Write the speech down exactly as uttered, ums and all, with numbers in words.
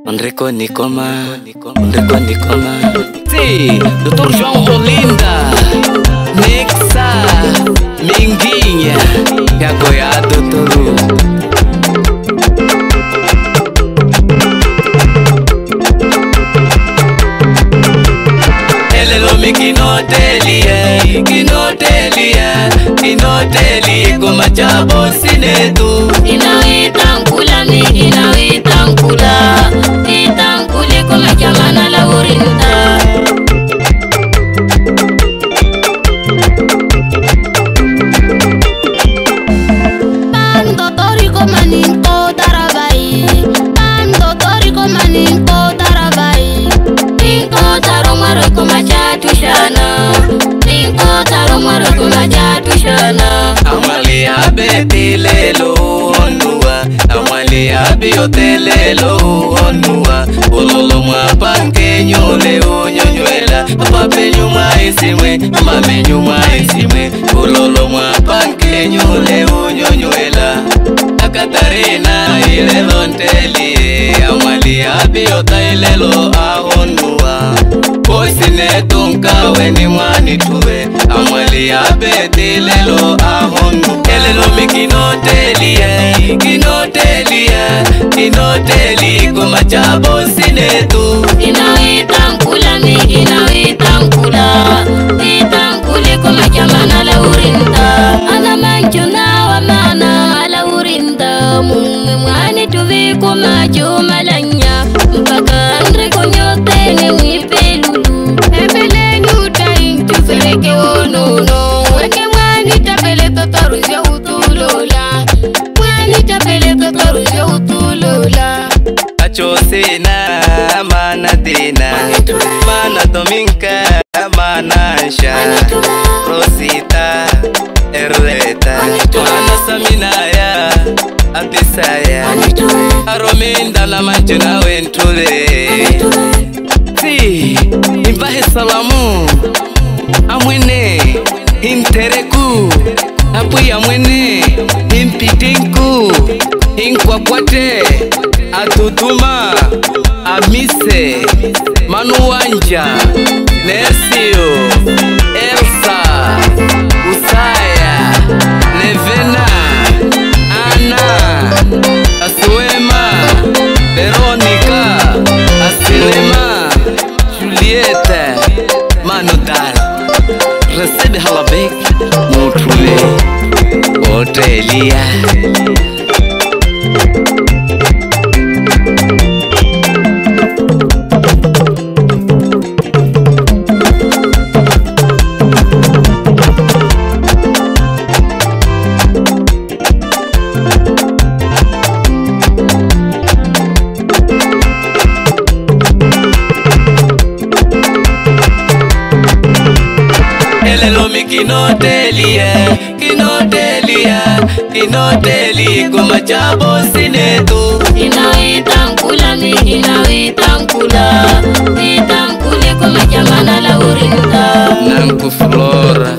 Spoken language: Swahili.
Enrico Nicoma, Enrico Nicoma. Sí, doutor João Olinda, Nexa, Minguinha, Yagoiado Toru. Ele nome que não telia, que não telia, que não telia, como a chabo sinetu. Inaitankula mi, inaitankula, itankule como chamana la urinta. Pando torico maninko tarabai, pando torico maninko tarabai. Ninko taromaro como chatu shana, ninko taromaro como chatu shana. Amali abeti lelo onua, amali abiote lelo onua. Ololo mwa panke nyole onyonyela, pape nyuma isimwe, mame nyuma isimwe. Ololo mwa panke nyole onyonyela. Akatarina ilelo nteli, amali abiota ilelo ahonua. Posine tonka weni mwani tuwe, amali abeti lelo ahonu. Elelo mi kinotelia, kinotelia, kinotelia kuma chabo sinetu. Inaitankula mi, inaitankula, itankule kuma chamana la urinta. Ana manchuna wa mana ala urinta, mume mwani tuwe kuma chumalanya. Mpaka andre konyote ne mwipelulu. Ebele nyuta inchu fereke onono. Weke mwani tapele totoruzya utulola. Mwani tapele totoruzya utulola. Achosena mana dina, mana dominka, mana ansha. Rosita, Erleta, mana saminaya, abisaya. Arominda la manchuna wentule. Si, imbahe salamu amwene intereku, apu ya mwene impitinku, inkwakwate atutuma amise manuanja Nesio Elsa Usaya Nevena Ana Asuema Veronica Asilema Julieta Manodal Recebe halabek Motrule Otelia. Elelo mi kinotelia, kinotelia, kinotelia kuma chabo sinetu. Inaitankula mi, inaitankula, itankule kuma chamana la urinta. Nanku Flora,